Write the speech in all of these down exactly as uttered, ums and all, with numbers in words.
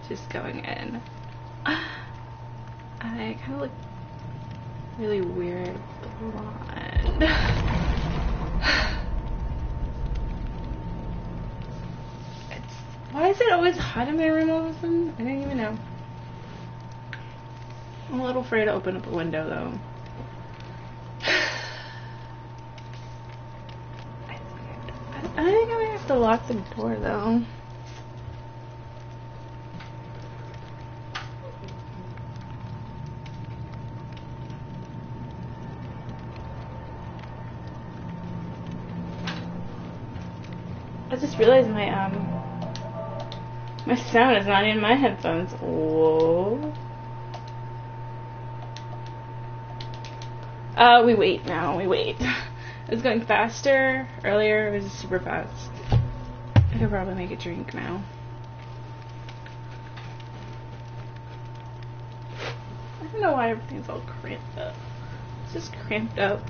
just going in. I kind of look really weird blonde. It's, why is it always hot in my room all of a sudden? I didn't even know. I'm a little afraid to open up a window though. I think I might have to lock the door though. I just realized my um my sound is not in my headphones. Whoa. Uh, we wait now. We wait. It was going faster. Earlier, it was super fast. I could probably make a drink now. I don't know why everything's all cramped up. It's just cramped up.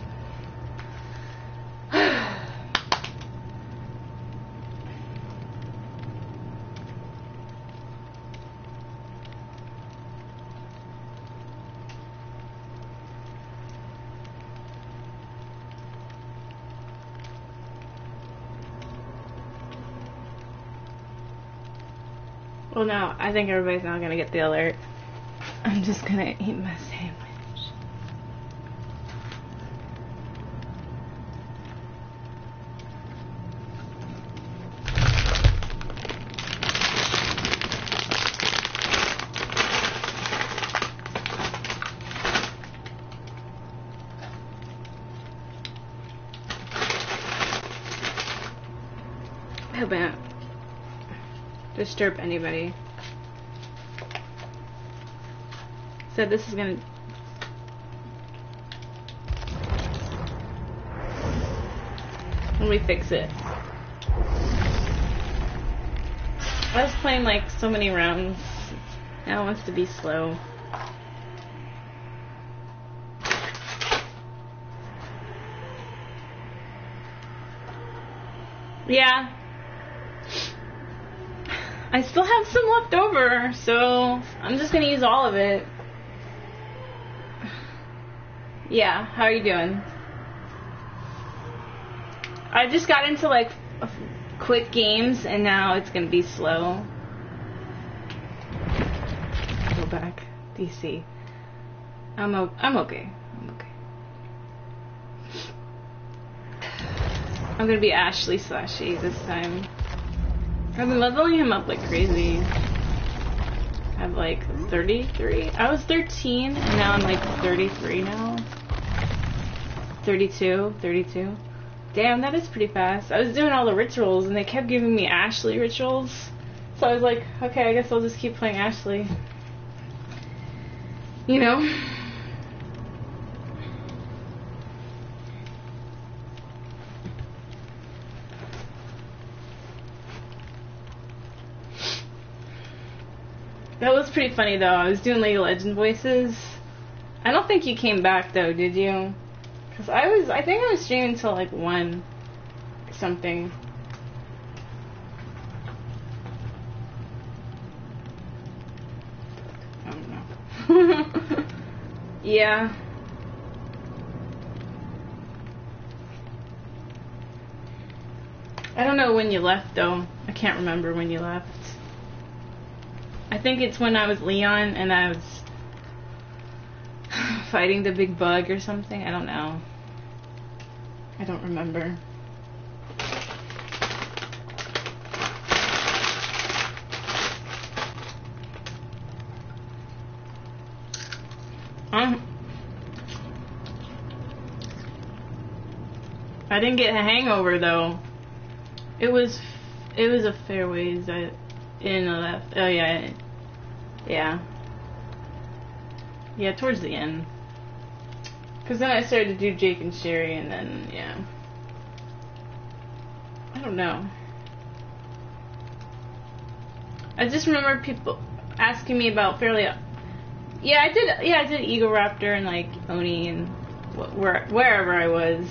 Well, no, I think everybody's not gonna get the alert. I'm just gonna eat my sandwich. I hope I don't disturb anybody. So this is gonna when we fix it. I was playing like so many rounds. Now it wants to be slow. Yeah. I still have some left over, so I'm just gonna use all of it. Yeah, how are you doing? I just got into like quick games and now it's gonna be slow. Go back. D C. I'm o I'm okay. I'm okay. I'm gonna be Ashley Slashy this time. I've been leveling him up like crazy. I have like thirty-three. I was thirteen and now I'm like thirty-three now. thirty-two, thirty-two. Damn, that is pretty fast. I was doing all the rituals and they kept giving me Ashley rituals. So I was like, okay, I guess I'll just keep playing Ashley. You know? That was pretty funny though. I was doing League of Legends voices. I don't think you came back though, did you? Cause I was, I think I was streaming till like one or something. I don't know. Yeah. I don't know when you left though. I can't remember when you left. I think it's when I was Leon and I was fighting the big bug or something. I don't know. I don't remember. Um, I didn't get a hangover though. It was, it was a fair ways. I in the left. Oh yeah, yeah, yeah. Towards the end, because then I started to do Jake and Sherry, and then yeah. I don't know. I just remember people asking me about Fairly. Yeah, I did. Yeah, I did Eagle Raptor and like Oni and wh where wherever I was.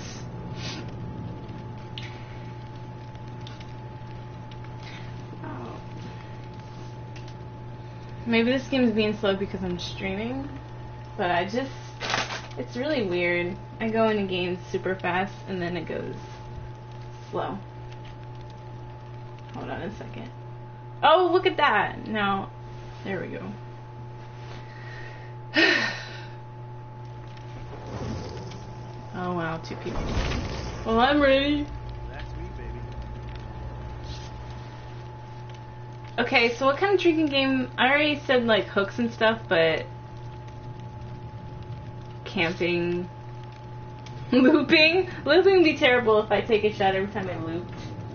Maybe this game's being slow because I'm streaming, but I just, it's really weird. I go into games super fast and then it goes slow. Hold on a second. Oh, look at that. Now, there we go. Oh wow, two people. Well, I'm ready. That's me, baby. Okay, so what kind of drinking game? I already said like hooks and stuff, but camping, looping, looping would be terrible if I take a shot every time I looped.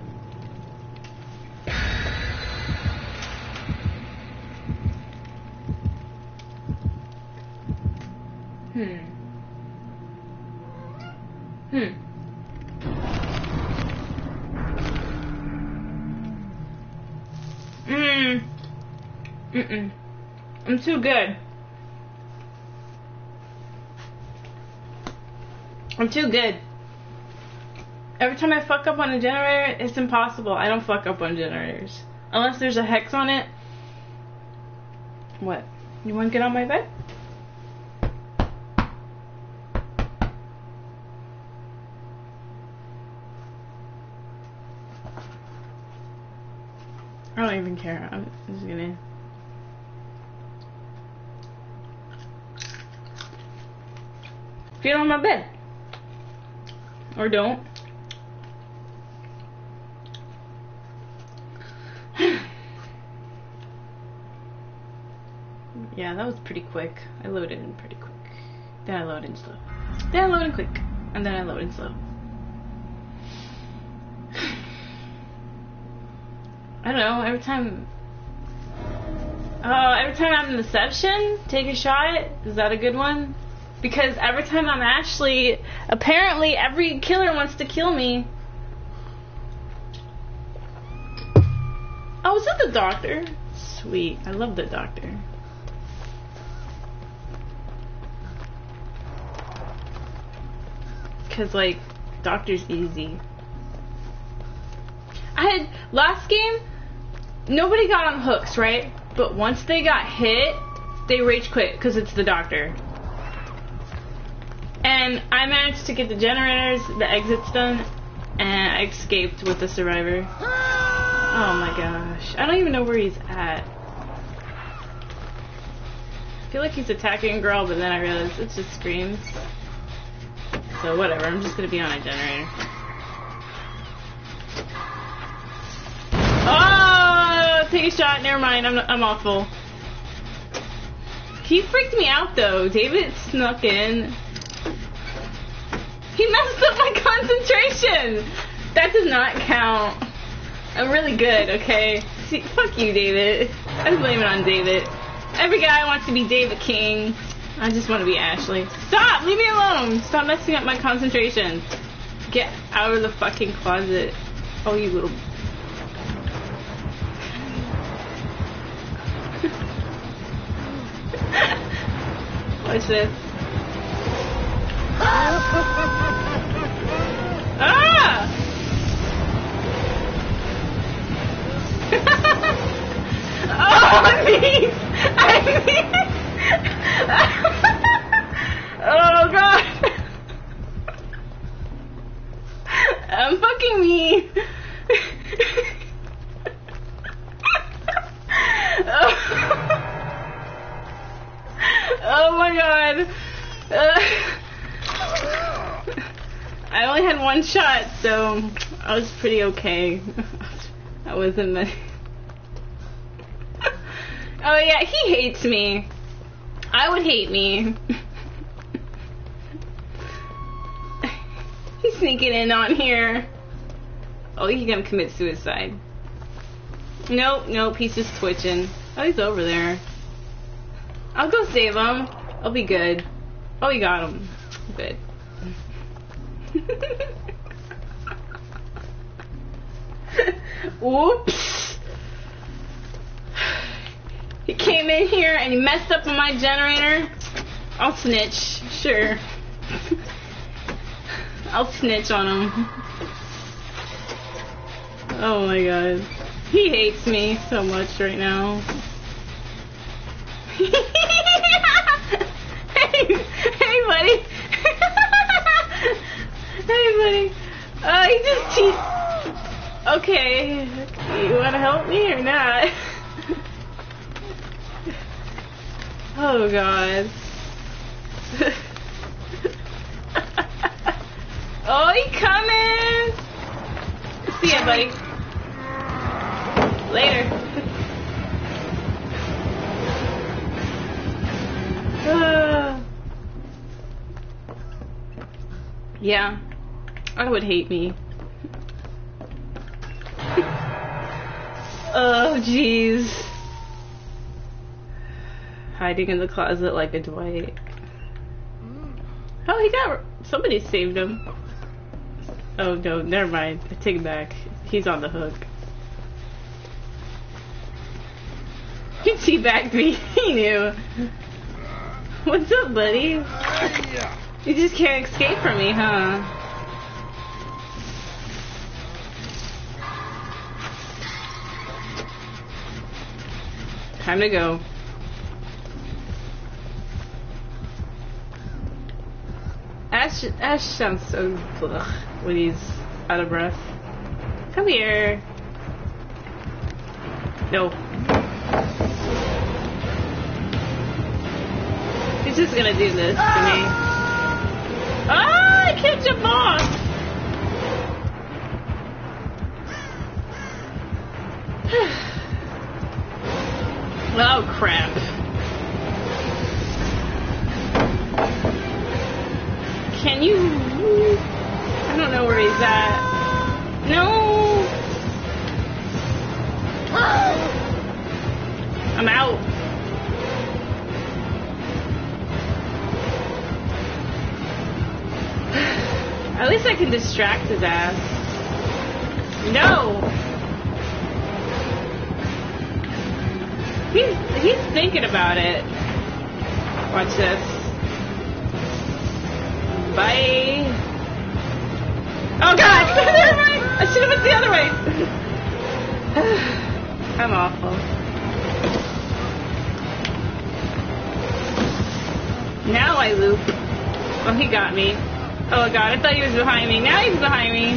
Hmm. Hmm. Mm. Mm-mm. I'm too good. I'm too good. Every time I fuck up on a generator, it's impossible. I don't fuck up on generators. Unless there's a hex on it. What? You want to get on my bed? I don't even care. I'm just gonna... Get on my bed. Or don't. Yeah, that was pretty quick. I loaded in pretty quick. Then I load in slow. Then I load in quick. And then I load in slow. I don't know, every time... Oh, every time I'm in Deception, take a shot. Is that a good one? Because every time I'm Ashley, apparently every killer wants to kill me. Oh, is that the doctor? Sweet. I love the doctor. Because, like, doctor's easy. I had... Last game, nobody got on hooks, right? But once they got hit, they rage quit because it's the doctor. And I managed to get the generators, the exits done, and I escaped with the survivor. Oh my gosh. I don't even know where he's at. I feel like he's attacking a girl, but then I realized it's just screams. So whatever, I'm just gonna be on a generator. Oh, take a shot, never mind, I'm, I'm awful. He freaked me out though. David snuck in. He messed up my concentration! That does not count. I'm really good, okay? See, fuck you, David. I blame it on David. Every guy wants to be David King. I just want to be Ashley. Stop! Leave me alone! Stop messing up my concentration. Get out of the fucking closet. Oh, you little... Watch this. Ah! Oh, I mean, I mean, oh god, I'm fucking mean. Oh. Oh my god. Uh, I only had one shot, so I was pretty okay. I wasn't many. Oh yeah, he hates me. I would hate me. He's sneaking in on here. Oh, he's gonna commit suicide. Nope, nope, he's just twitching. Oh, he's over there. I'll go save him. I'll be good. Oh, he got him. Good. Oops. He came in here and he messed up on my generator. I'll snitch. Sure. I'll snitch on him. Oh my god. He hates me so much right now. hey, hey, buddy. Hey, buddy. Uh, he just cheat. Okay, you want to help me or not? Oh God. Oh, he coming. See ya, buddy. Later. uh, yeah, I would hate me. Oh, jeez. Hiding in the closet like a Dwight. Oh, he got... Somebody saved him. Oh, no, never mind. I take it back. He's on the hook. He teabagged me. He knew. What's up, buddy? You just can't escape from me, huh? Time to go. Ash, Ash sounds so ugh, when he's out of breath. Come here. No. He's just gonna do this to me. Ah, I can't jump off. Oh crap. Can you... I don't know where he's at. No! I'm out. At least I can distract his ass. No! He's, he's thinking about it. Watch this. Bye. Oh God! Never mind! I should have went the other way! I'm awful. Now I loop. Oh, he got me. Oh God, I thought he was behind me. Now he's behind me.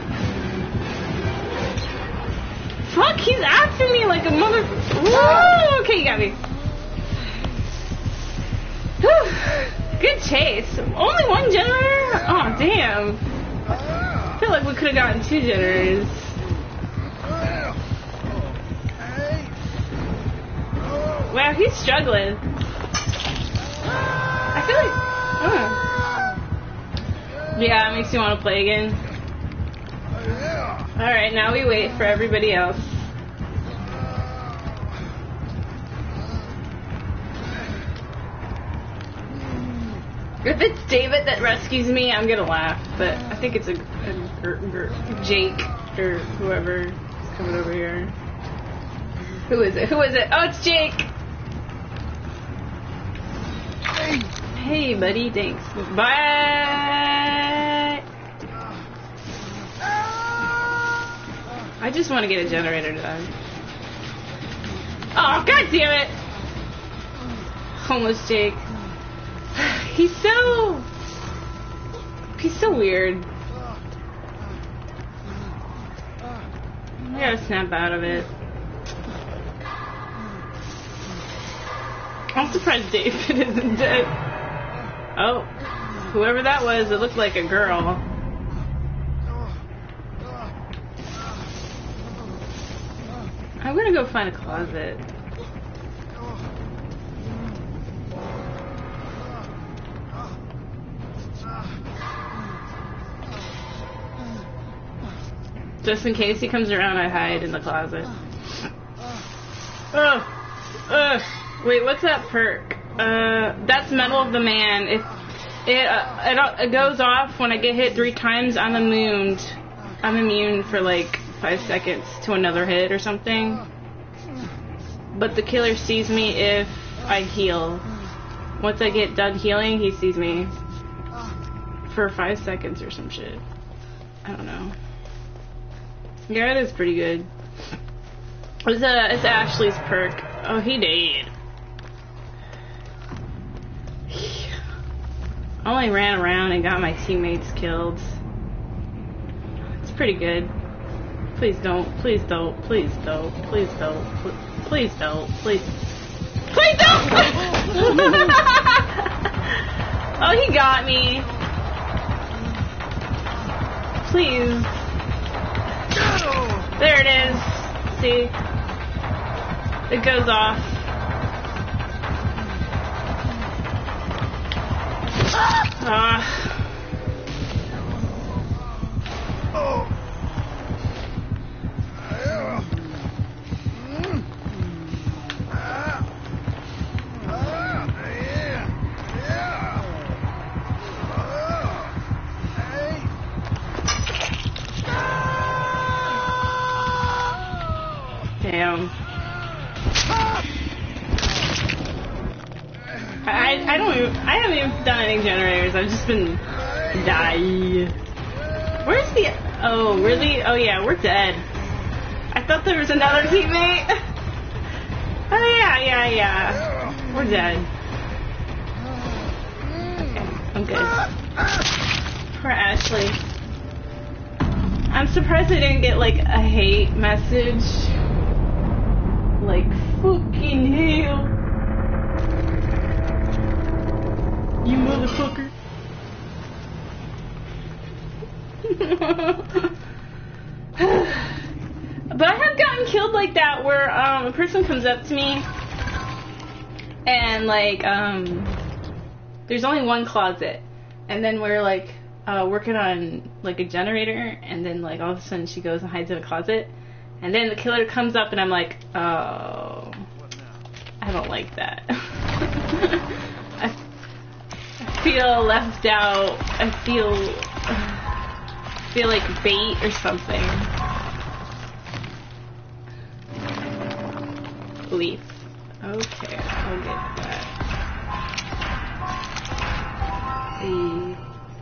Fuck, he's after me like a mother... Woo! Okay, you got me. Whew. Good chase. Only one generator? Oh, damn. I feel like we could have gotten two generators. Wow, he's struggling. I feel like... Oh. Yeah, it makes you want to play again. Alright, now we wait for everybody else. If it's David that rescues me, I'm gonna laugh, but I think it's a, a, a, a Jake or whoever is coming over here. Who is it? Who is it? Oh, it's Jake! Hey, hey buddy, thanks. Bye! I just want to get a generator done. Oh, God damn it! Homeless Jake. He's so... He's so weird. I gotta snap out of it. I'm surprised David isn't dead. Oh, whoever that was, it looked like a girl. I'm gonna go find a closet. Just in case he comes around, I hide in the closet. Oh, uh, wait, what's that perk? Uh, that's Medal of the Man. If it, uh, it it goes off when I get hit three times, I'm immune. I'm immune for like five seconds to another hit or something. But the killer sees me if I heal. Once I get done healing, he sees me for five seconds or some shit. I don't know. Yeah, it is pretty good. It's, uh, it's Ashley's perk. Oh, he died. I only ran around and got my teammates killed. It's pretty good. Please don't, please don't, please don't, please don't, please don't, please, please don't! Oh, he got me. Please. There it is. See? It goes off. Ah. Uh. Damn. I, I don't even, I haven't even done any generators. I've just been die. Where's the, oh really? Oh yeah, we're dead. I thought there was another teammate. Oh yeah, yeah, yeah. We're dead. Okay, I'm good. Poor Ashley. I'm surprised I didn't get like a hate message. Like, fucking hell. You motherfucker. But I have gotten killed like that where um, a person comes up to me and like, um, there's only one closet. And then we're like uh, working on like a generator, and then like all of a sudden she goes and hides in a closet. And then the killer comes up and I'm like, oh, I don't like that. I, I feel left out. I feel, I feel like bait or something. Leaf. Okay, I'll get that. See.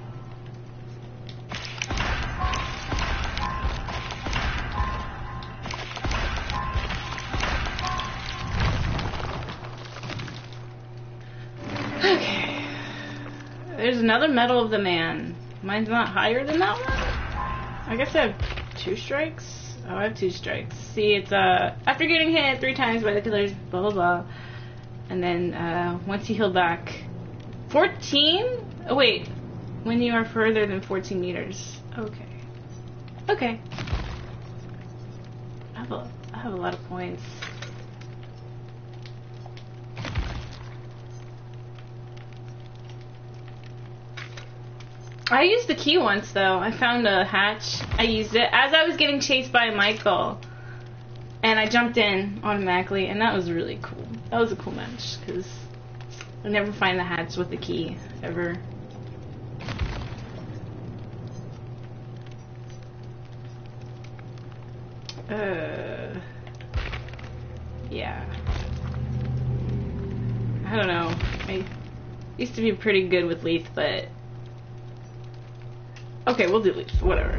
There's another Medal of the Man. Mine's not higher than that one? I guess I have two strikes? Oh, I have two strikes. See, it's, uh, after getting hit three times by the killers, blah, blah, blah. And then, uh, once you heal back... fourteen? Oh, wait. When you are further than fourteen meters. Okay. Okay. I have a, I have a lot of points. I used the key once, though. I found a hatch. I used it as I was getting chased by Michael. And I jumped in automatically, and that was really cool. That was a cool match, because I never find the hatch with the key, ever. Uh... Yeah. I don't know. I used to be pretty good with Leith, but... Okay, we'll do Leith. Whatever.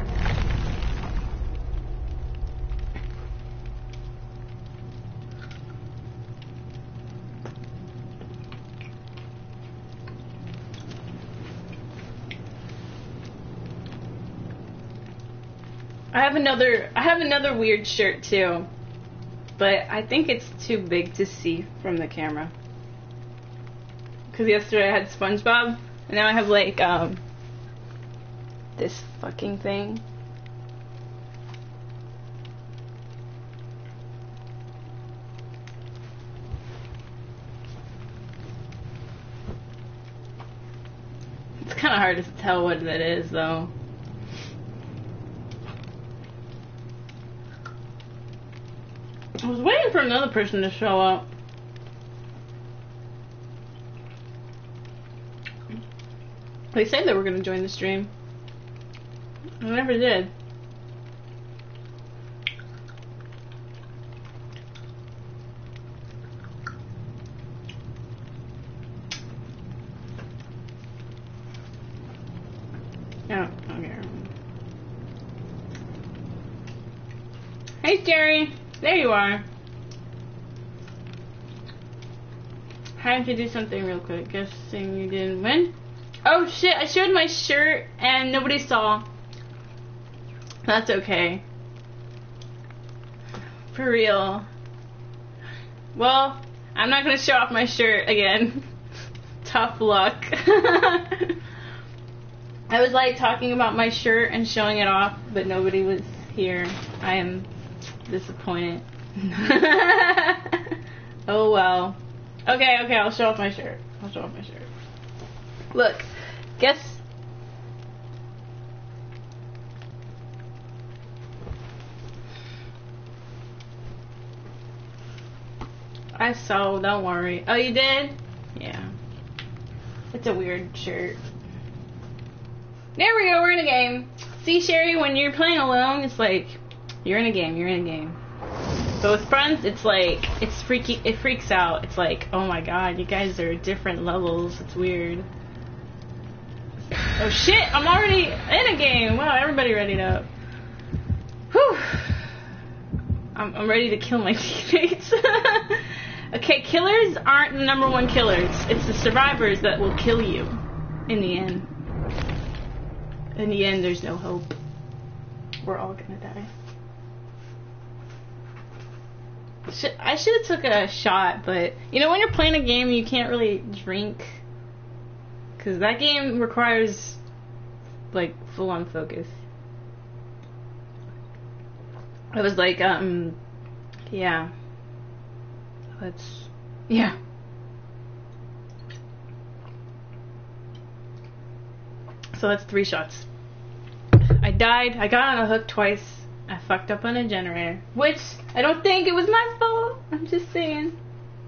I have another I have another weird shirt too, but I think it's too big to see from the camera. Because yesterday I had SpongeBob, and now I have like um this fucking thing. It's kind of hard to tell what that is, though. I was waiting for another person to show up. They said they were going to join the stream. I never did. Oh, okay. Hey, Jerry. There you are. Trying to do something real quick. Guessing you didn't win? Oh shit, I showed my shirt and nobody saw. That's okay. For real. Well, I'm not gonna show off my shirt again. Tough luck. I was like talking about my shirt and showing it off, but nobody was here. I am disappointed. Oh well. Okay, okay, I'll show off my shirt. I'll show off my shirt. Look, guess. I saw, don't worry. Oh, you did? Yeah. It's a weird shirt. There we go, we're in a game. See, Sherry, when you're playing alone, it's like, you're in a game, you're in a game. But with friends, it's like, it's freaky, it freaks out. It's like, oh my god, you guys are different levels. It's weird. Oh shit, I'm already in a game. Wow, everybody readied up. Whew. I'm, I'm ready to kill my teammates. Okay, killers aren't the number one killers. It's the survivors that will kill you in the end. In the end, there's no hope. We're all gonna die. I should have took a shot, but you know when you're playing a game you can't really drink because that game requires like full-on focus. I was like, um, yeah, let's, yeah. So that's three shots. I died. I got on a hook twice. I fucked up on a generator, which I don't think it was my fault. I'm just saying.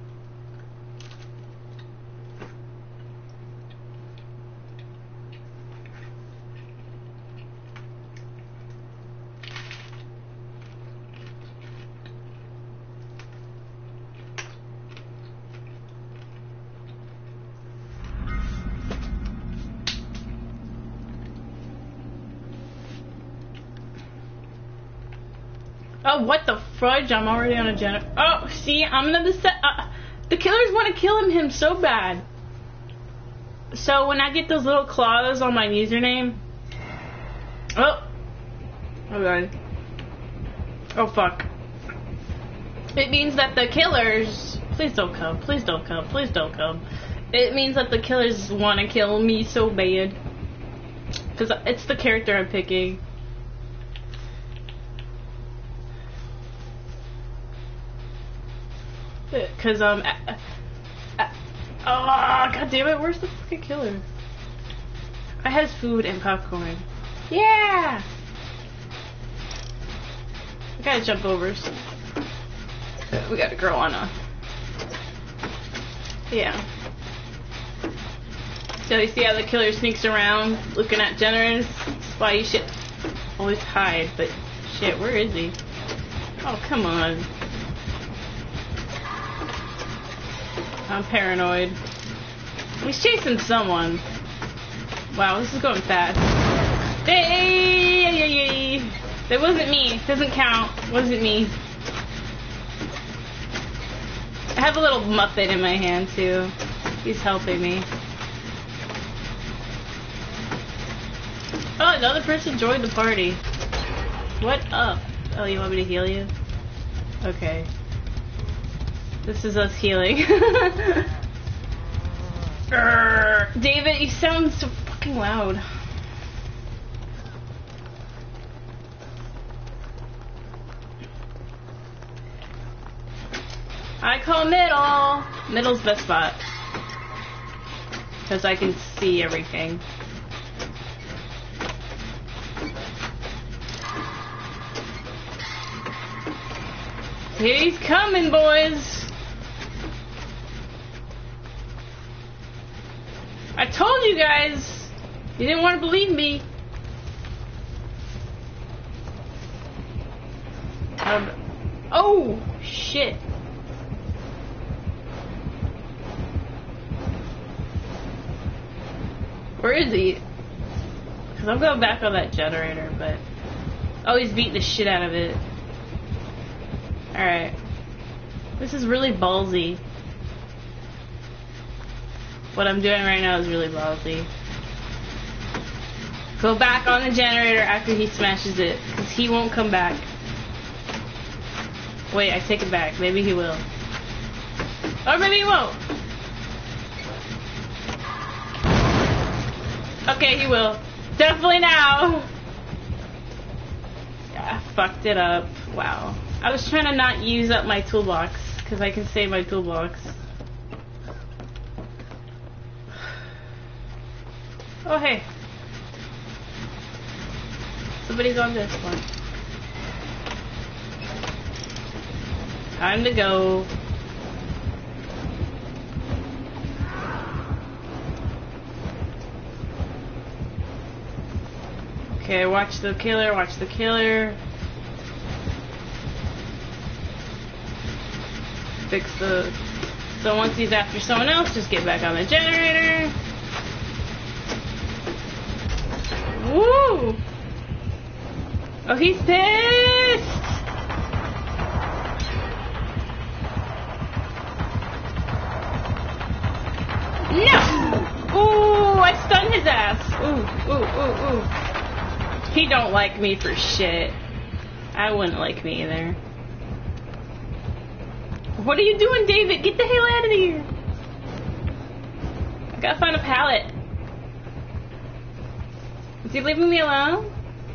Oh, what the fudge? I'm already on a generator. Oh, see, I'm gonna set. Uh, the killers want to kill him, him so bad. So when I get those little claws on my username. Oh. Oh god. Oh fuck. It means that the killers. Please don't come. Please don't come. Please don't come. It means that the killers want to kill me so bad. Because it's the character I'm picking. Cause um, uh, uh, oh god damn it! Where's the fucking killer? I has food and popcorn. Yeah. I gotta jump over. So we got a girl on a. Yeah. So you see how the killer sneaks around looking at generators? That's why you should always hide. But shit, where is he? Oh come on. I'm paranoid. He's chasing someone. Wow, this is going fast. Hey, hey, hey, hey. That wasn't me. Doesn't count. Wasn't me. I have a little Muppet in my hand too. He's helping me. Oh, another person joined the party. What up? Oh, you want me to heal you? Okay. This is us healing. Urgh. David, you sound so fucking loud. I call middle. Middle's best spot. Because I can see everything. He's coming, boys. I told you guys. You didn't want to believe me. Um, oh, shit. Where is he? Because I'm going back on that generator, but... Oh, he's beating the shit out of it. Alright. This is really ballsy. What I'm doing right now is really ballsy. Go back on the generator after he smashes it, because he won't come back. Wait, I take it back. Maybe he will. Or maybe he won't. Okay, he will. Definitely now. Yeah, I fucked it up. Wow. I was trying to not use up my toolbox, because I can save my toolbox. Oh, hey. Somebody's on this one. Time to go. Okay, watch the killer, watch the killer. Fix the... So once he's after someone else, just get back on the generator. Woo! Oh, he's pissed! No! Ooh, I stunned his ass. Ooh, ooh, ooh, ooh. He don't like me for shit. I wouldn't like me either. What are you doing, David? Get the hell out of here! I gotta find a pallet. Is he leaving me alone?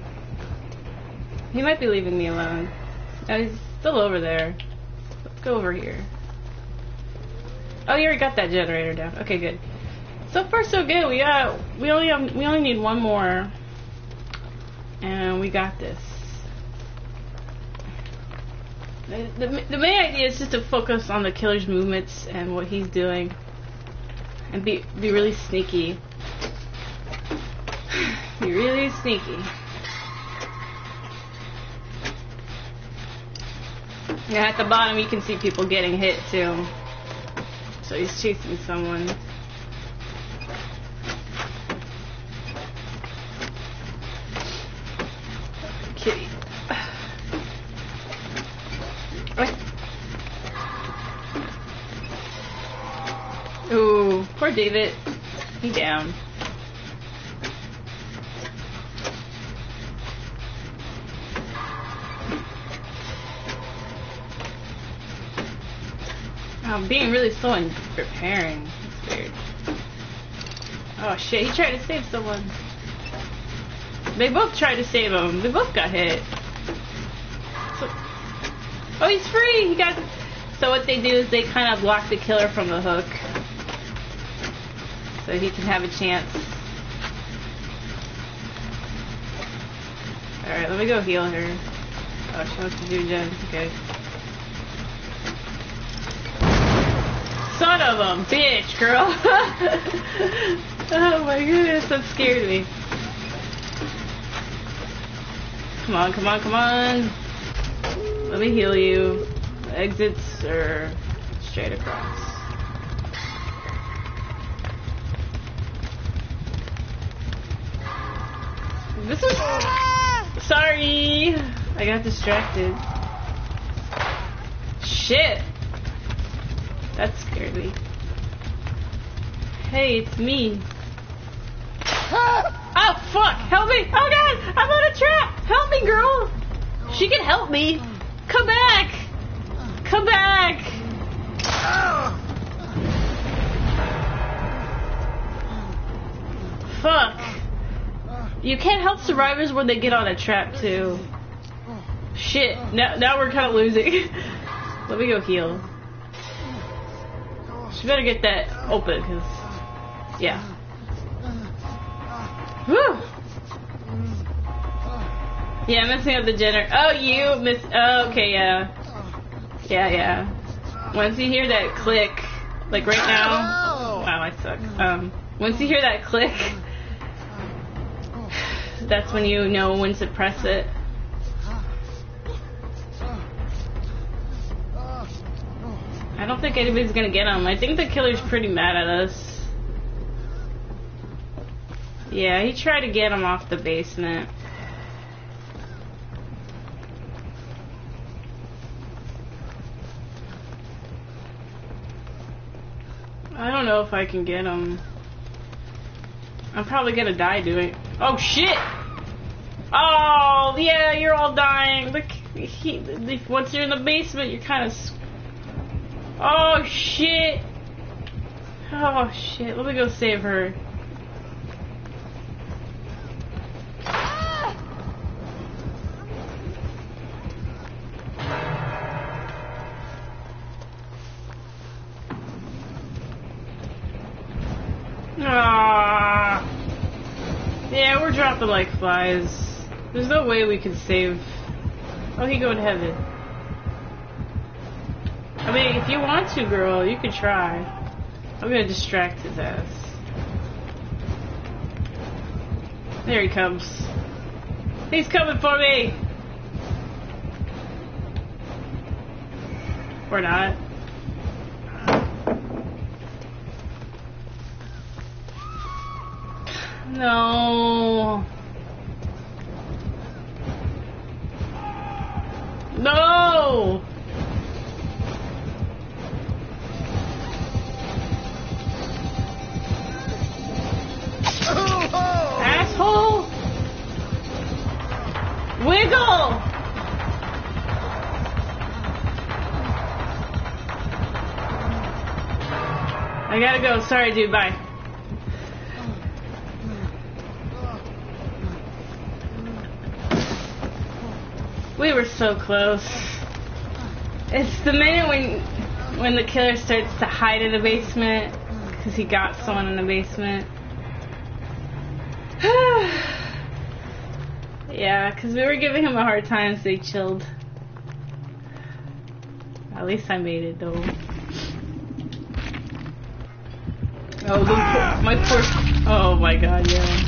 He might be leaving me alone. Oh, he's still over there. Let's go over here. Oh, you already got that generator down. Okay, good. So far, so good. We got. We only have. We only need one more, and we got this. The, the, the main idea is just to focus on the killer's movements and what he's doing, and be be really sneaky. Be really sneaky. Yeah, at the bottom you can see people getting hit too. So he's chasing someone. Kitty. Ooh, poor David. He down. I'm being really slow in preparing. It's weird. Oh shit, he tried to save someone. They both tried to save him. They both got hit. So, oh, he's free! He got. So what they do is they kind of block the killer from the hook. So he can have a chance. Alright, let me go heal her. Oh, she wants to do gens. Okay. Son of a bitch, girl! Oh my goodness, that scared me. Come on, come on, come on. Let me heal you. The exits are straight across. This is... Sorry! I got distracted. Shit! That scared me. Hey, it's me. Oh, fuck! Help me! Oh, God! I'm on a trap! Help me, girl! She can help me! Come back! Come back! Fuck. You can't help survivors when they get on a trap, too. Shit. Now, now we're kind of losing. Let me go heal. She better get that open, because... Yeah. Whew. Yeah, messing up the generator. Oh, you miss... Oh, okay, yeah. Yeah, yeah. Once you hear that click, like right now... Wow, I suck. Um, once you hear that click... That's when you know when to press it. I don't think anybody's gonna get him. I think the killer's pretty mad at us. Yeah, he tried to get him off the basement. I don't know if I can get him. I'm probably gonna die doing. Oh shit! Oh yeah, you're all dying. Look, he, once you're in the basement, you're kind of. Oh shit! Oh shit! Let me go save her. Ah, yeah, we're dropping like flies. There's no way we can save. Oh, he go to heaven. I mean, if you want to, girl, you could try. I'm gonna distract his ass. There he comes. He's coming for me. Or not. No. No. Asshole. Wiggle. I gotta go. Sorry, dude. Bye. We were so close. It's the minute when when the killer starts to hide in the basement because he got someone in the basement. Yeah, because we were giving him a hard time, so he chilled. At least I made it, though. Oh, the poor, my poor... Oh my god, yeah.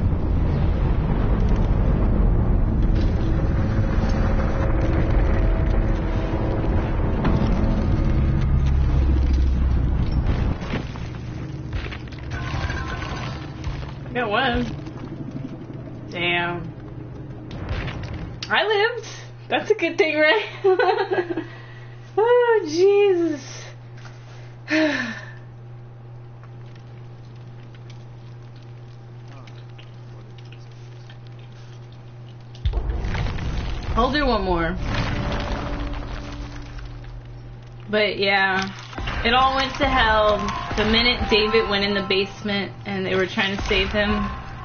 Got one. Damn. I lived. That's a good thing, right? Oh, Jesus. I'll do one more. But yeah, it all went to hell the minute David went in the basement and they were trying to save him.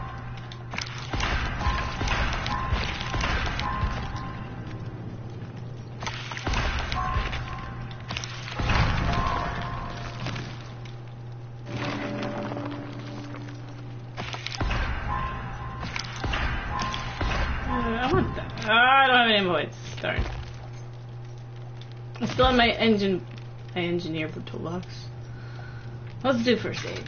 I want that. Oh, I don't have any voids. Darn. I still have my engine, my engineer for toolbox. Let's do first aid.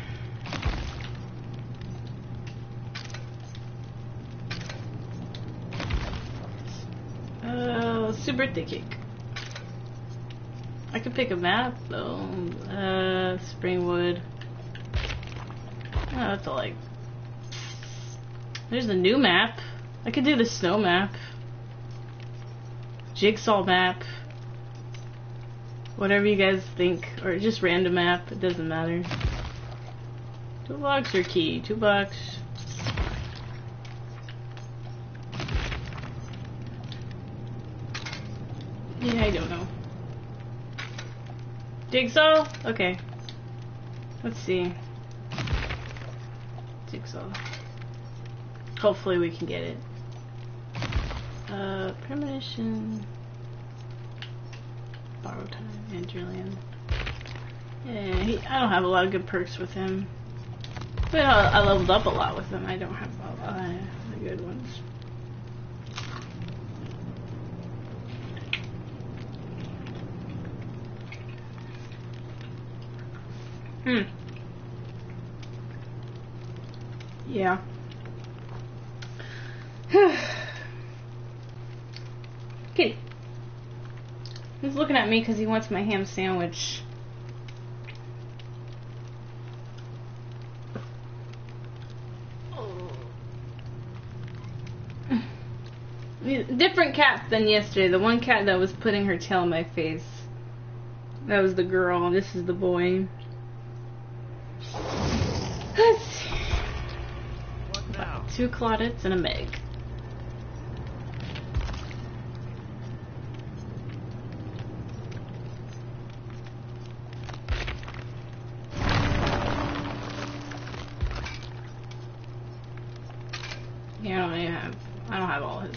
Uh, super thick. I could pick a map though. Uh, Springwood. Oh, that's all like. There's a new map. I could do the snow map. Jigsaw map. Whatever you guys think. Or just random map. It doesn't matter. Two bucks or key? Two bucks. Yeah, I don't know. Jigsaw? Okay. Let's see. Jigsaw. Hopefully we can get it. Uh, premonition. Borrow time. And Julian. Yeah, he, I don't have a lot of good perks with him. But I, I leveled up a lot with him. I don't have a lot of good ones. Hmm. Yeah. Kitty. He's looking at me because he wants my ham sandwich. Different cat than yesterday. The one cat that was putting her tail in my face. That was the girl. This is the boy. Let's see. What now? Two Claudets and a Meg. Yeah, I don't even have. I don't have all his.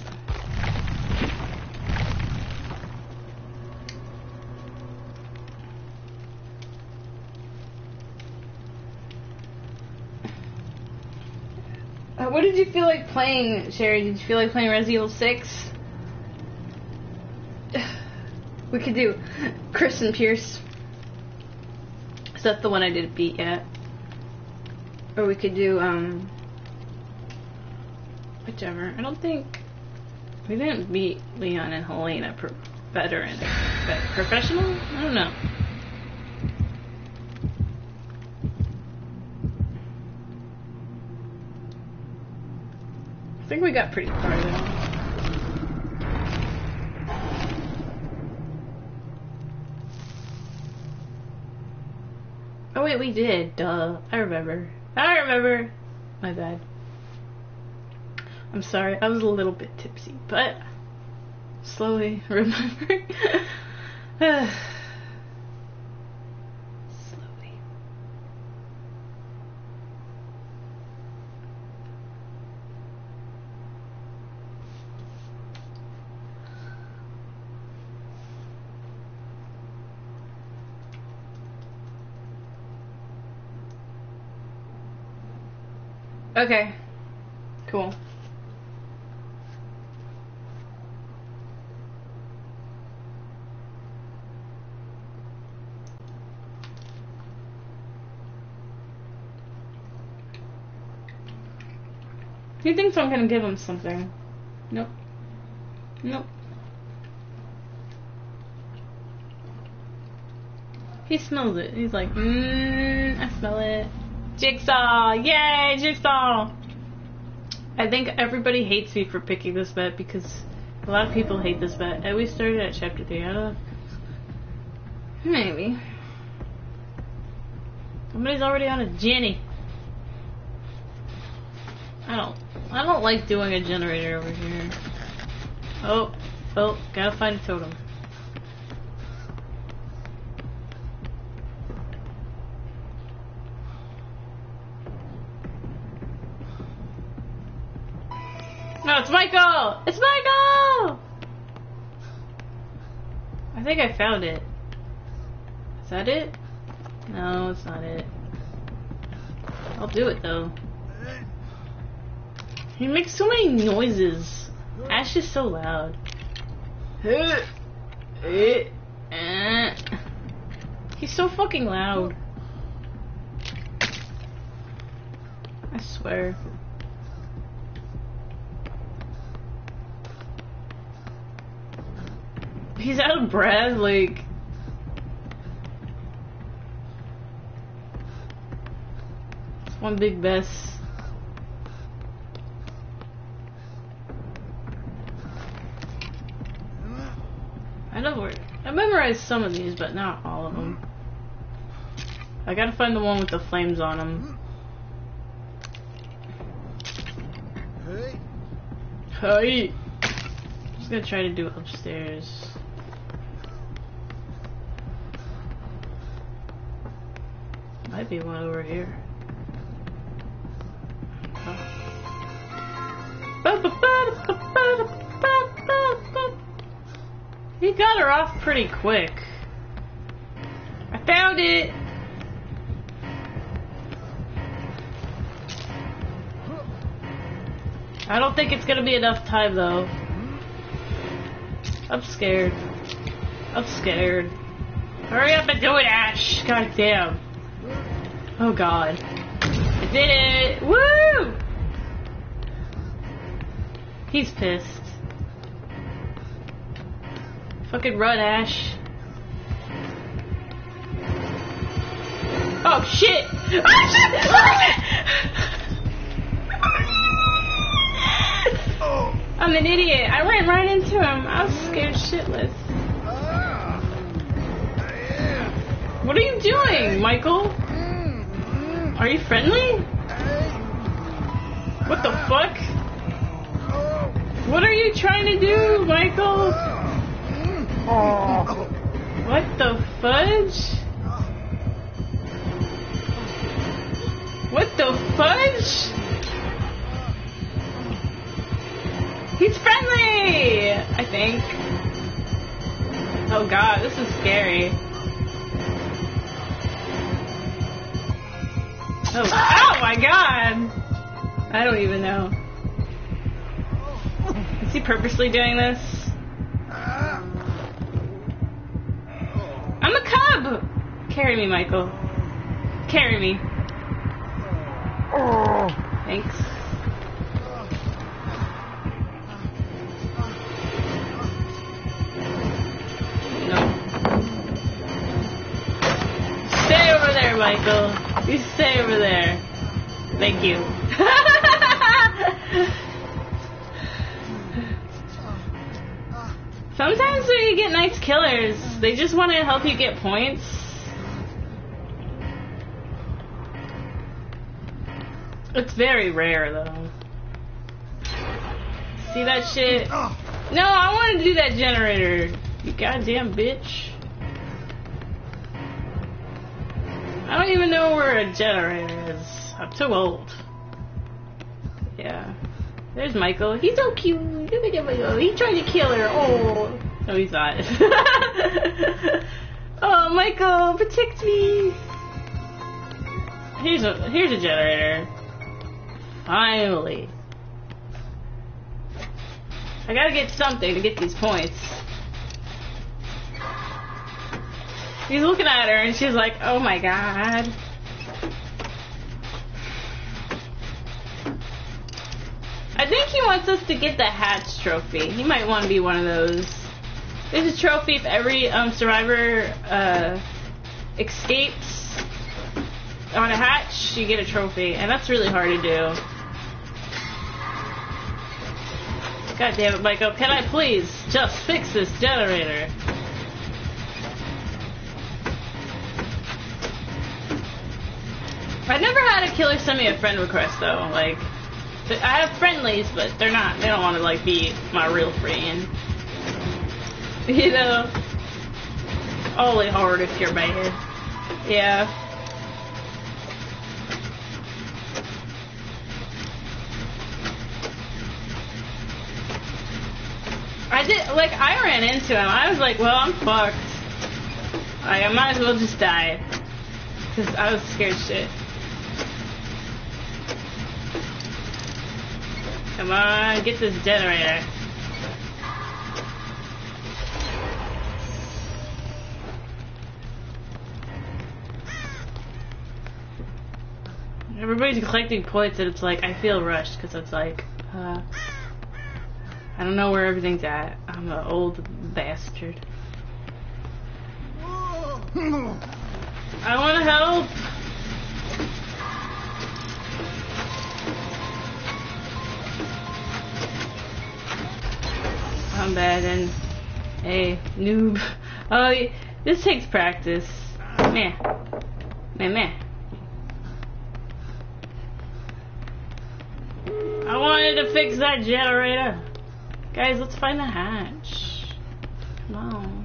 Uh, what did you feel like playing, Sherry? Did you feel like playing Resident Evil six? We could do Kristen Pierce. Is that the one I didn't beat yet? Or we could do, um... whichever. I don't think... We didn't beat Leon and Helena pro veteran. But professional? I don't know. I think we got pretty far though. Oh wait, we did. Duh. I remember. I remember. My bad. I'm sorry. I was a little bit tipsy, but slowly remembering. Slowly. Okay. Cool. He thinks I'm gonna give him something. Nope. Nope. He smells it. He's like, mmm, I smell it. Jigsaw! Yay, Jigsaw! I think everybody hates me for picking this bet because a lot of people hate this bet. And we started at chapter three. I don't know. Maybe. Somebody's already on a Jenny. I don't. I don't like doing a generator over here. Oh, oh, gotta find a totem. No, it's Michael! It's Michael! I think I found it. Is that it? No, it's not it. I'll do it though. He makes so many noises. Ash is so loud. He's so fucking loud. I swear. He's out of breath, like... It's one big mess. I know where... I memorized some of these, but not all of them. I gotta find the one with the flames on them. Hey! Hey! I'm just gonna try to do it upstairs. Might be one over here. Oh. He got her off pretty quick. I found it! I don't think it's gonna be enough time though. I'm scared. I'm scared. Hurry up and do it, Ash! God damn. Oh god. I did it! Woo! He's pissed. Fucking run, Ash. Oh shit! Oh shit! Oh, I'm an idiot. I ran right into him. I was scared shitless. What are you doing, Michael? Are you friendly? What the fuck? What are you trying to do, Michael? What the fudge? What the fudge? He's friendly! I think. Oh god, this is scary. Oh, oh my god! I don't even know. Is he purposely doing this? I'm a cub! Carry me, Michael. Carry me. Thanks. No. Stay over there, Michael. You stay over there. Thank you. Sometimes when you get nice killers, they just want to help you get points. It's very rare, though. See that shit? No, I want to do that generator. You goddamn bitch. I don't even know where a generator is. I'm too old. Yeah. There's Michael. He's so cute. Look at Michael. He tried to kill her. Oh. No, he's not. Oh, Michael, protect me. Here's a here's a generator. Finally. I gotta get something to get these points. He's looking at her and she's like, oh my god. I think he wants us to get the hatch trophy. He might want to be one of those. There's a trophy if every um, survivor uh, escapes on a hatch, you get a trophy. And that's really hard to do. God damn it, Michael. Can I please just fix this generator? I never had a killer send me a friend request though. Like, I have friendlies, but they're not. They don't want to like be my real friend. You know, only hard if you're bad. Yeah. I did, like, I ran into him. I was like, well, I'm fucked. Like, I might as well just die. Because I was scared shit. Come on, get this generator. Everybody's collecting points and it's like, I feel rushed because it's like, uh, I don't know where everything's at. I'm an old bastard. I want to help. I'm bad and hey, noob. Oh, this takes practice. Meh. Meh, meh. I wanted to fix that generator. Guys, let's find the hatch. Come on.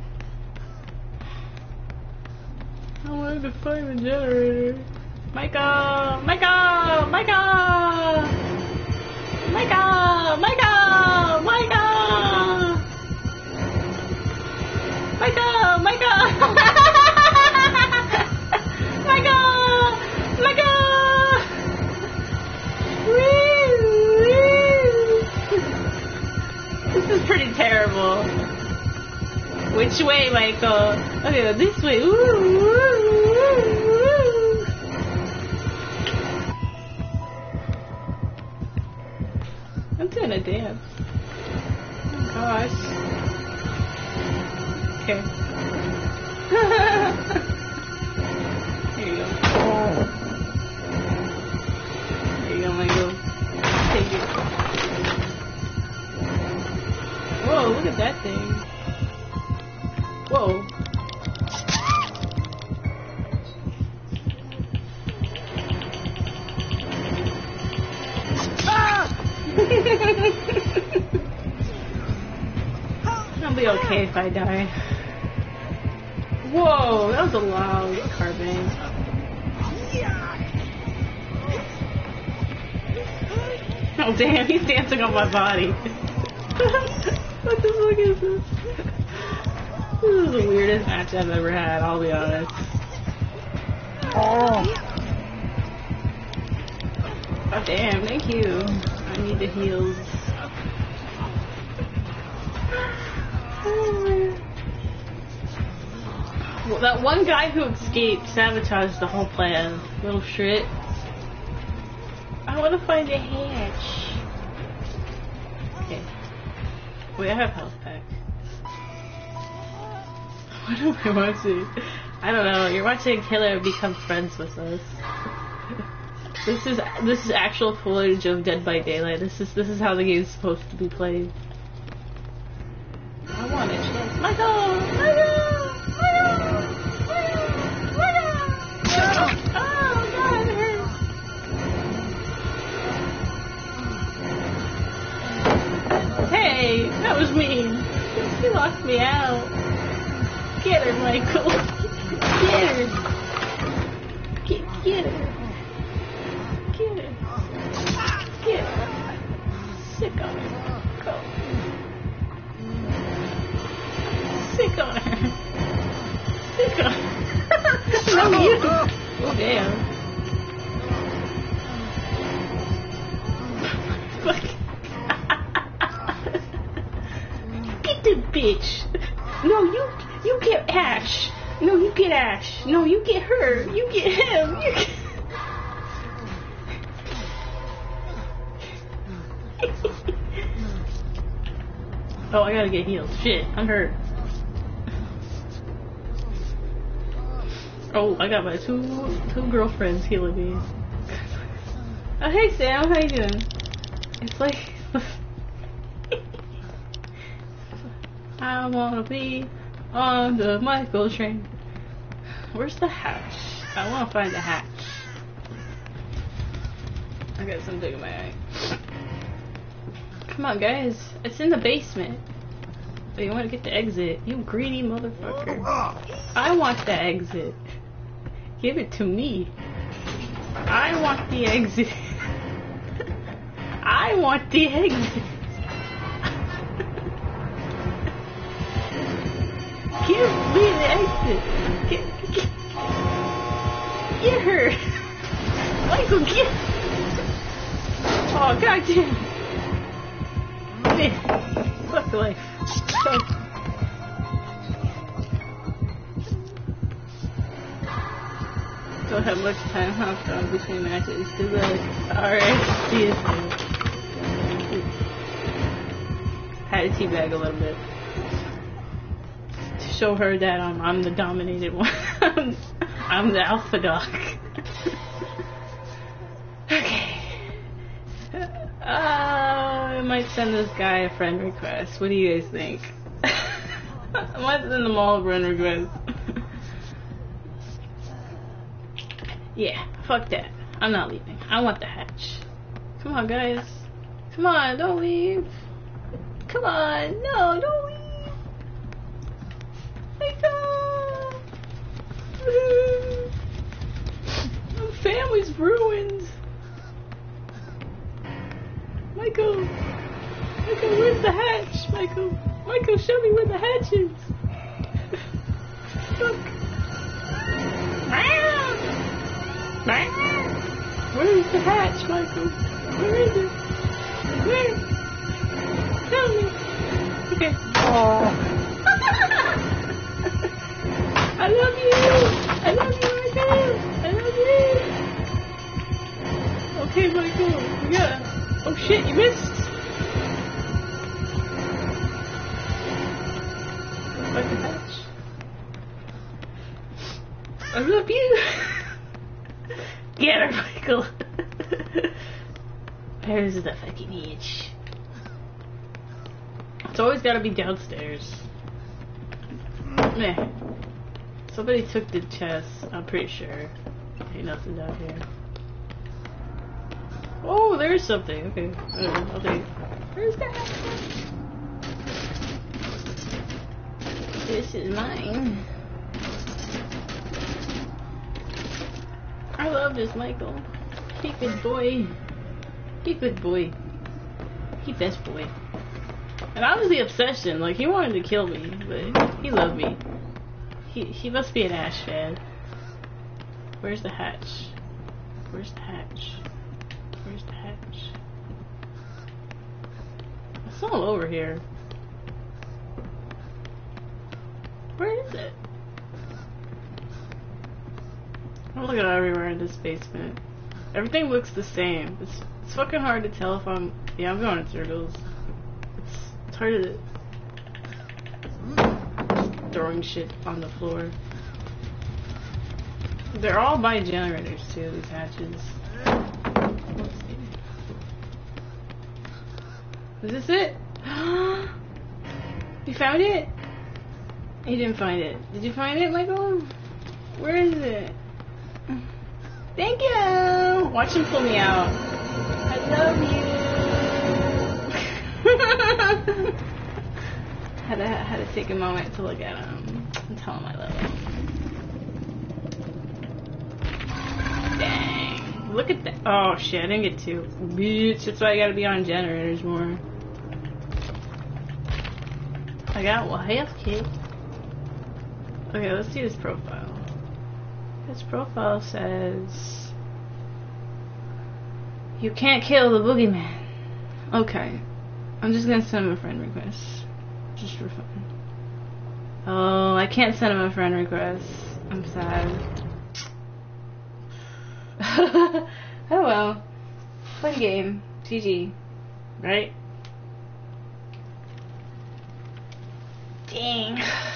I wanted to find the generator. Michael! Michael! Michael! Michael! Michael! Michael! Michael! Michael! Michael! Michael! This is pretty terrible. Which way, Michael? Okay, this way. Ooh, ooh, ooh. I'm doing a dance. Oh gosh. Okay. Here you go. Here you go, Michael. Take it. Whoa, look at that thing. Whoa. be okay if I die. Whoa, that was a loud car bang. Oh damn, he's dancing on my body. What the fuck is this? This is the weirdest match I've ever had, I'll be honest. Oh. Oh damn, thank you. I need the heals. Well, that one guy who escaped sabotaged the whole plan. Little shit. I want to find a hatch. Okay. Wait, I have health pack. What am I watching? I don't know. You're watching a killer become friends with us. This is this is actual footage of Dead by Daylight. This is this is how the game's supposed to be played. I want it. Michael! Michael! Hey, that was me. He locked me out. Get her, Michael. Get her. Get, get her. Get her. Get her. Sick on her. Go. Sick on her. Sick on her. No, you. Oh, damn. Fuck. The bitch. No, you you get Ash. No, you get Ash. No, you get her. You get him. You get... Oh, I gotta get healed. Shit, I'm hurt. Oh, I got my two two girlfriends healing me. Oh, hey Sam, how you doing? It's like I wanna be on the Michael train. Where's the hatch? I wanna find the hatch. I got something in my eye. Come on, guys. It's in the basement. Oh, you wanna get the exit? You greedy motherfucker. I want the exit. Give it to me. I want the exit. I want the exit. Give me the exit. Get, get, get her. Michael, get. Oh, goddamn. Man, fuck life. Fuck. Don't have much time hopped on between matches. Good luck. Alright, see you soon. Had to teabag a little bit. Show her that um, I'm the dominated one. I'm the alpha dog. Okay. Uh, I might send this guy a friend request. What do you guys think? I might send them all a friend request. Yeah, fuck that. I'm not leaving. I want the hatch. Come on, guys. Come on, don't leave. Come on, no, don't leave. Michael! My family's ruined. Michael! Michael, where's the hatch? Michael! Michael, show me where the hatch is! Look! Where is the hatch, Michael? Where is it? Where? Tell me! Okay. Oh. I love you! I love you, Michael! I love you! Okay, Michael, yeah. Oh shit, you missed! Like the hatch. I love you! Get her, Michael! Where's the fucking itch? It's always gotta be downstairs. Meh. Somebody took the chest, I'm pretty sure. Ain't nothing down here. Oh, there's something. Okay. Uh, I'll take it. Where's that? This is mine. I love this Michael. He good boy. He good boy. He best boy. And I was the obsession. Like, he wanted to kill me, but he loved me. He he must be an Ash fan. Where's the hatch? Where's the hatch? Where's the hatch? It's all over here. Where is it? I'm looking everywhere in this basement. Everything looks the same. It's, it's fucking hard to tell if I'm... Yeah, I'm going to Turtles. It's, it's hard to... Throwing shit on the floor. They're all by generators too, these hatches. Let's see. Is this it? You found it? You didn't find it. Did you find it, Michael? Where is it? Thank you! Watch him pull me out. I love you! had, to, had to take a moment to look at him and tell him I love him. Dang. Look at that. Oh shit, I didn't get two. Bitch, that's why I gotta be on generators more. I got one health kit. Okay, let's see his profile. His profile says... You can't kill the boogeyman. Okay. I'm just gonna send him a friend request. Just for fun. Oh, I can't send him a friend request. I'm sad. Oh well. Fun game. G G. Right? Dang.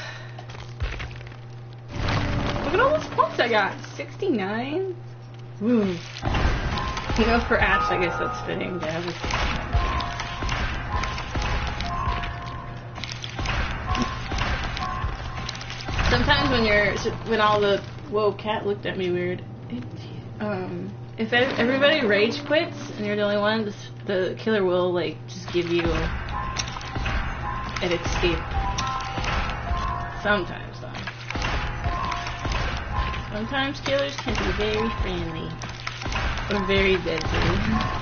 Look at all those points I got. sixty-nine? Woo. You know, for Ash, I guess that's fitting to have a Sometimes when you're, when all the, whoa, cat looked at me weird. It, um, if everybody rage quits and you're the only one, the killer will, like, just give you an escape. Sometimes, though. Sometimes killers can be very friendly. Or very deadly.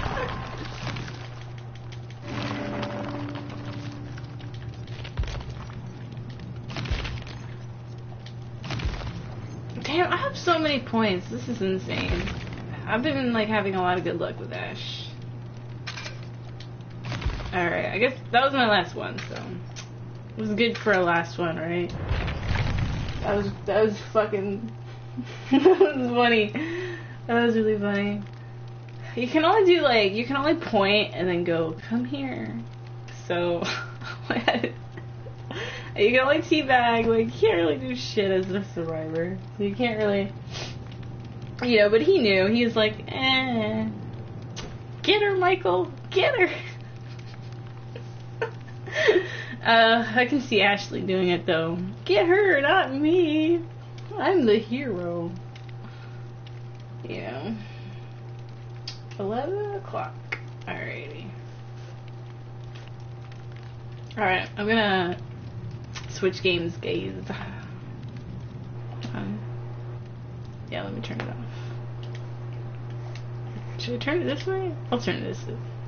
Damn, I have so many points. This is insane. I've been, like, having a lot of good luck with Ash. Alright, I guess that was my last one, so... It was good for a last one, right? That was, that was fucking... that was funny. That was really funny. You can only do, like, you can only point and then go, come here. So, you can only teabag, like, you can't really do shit as a survivor. So you can't really, you know, but he knew. He was like, eh. Get her, Michael. Get her. uh, I can see Ashley doing it, though. Get her, not me. I'm the hero. You know. eleven o'clock. Alrighty. Alright, I'm gonna switch games, guys. Um, yeah, let me turn it off. Should I turn it this way? I'll turn it this way.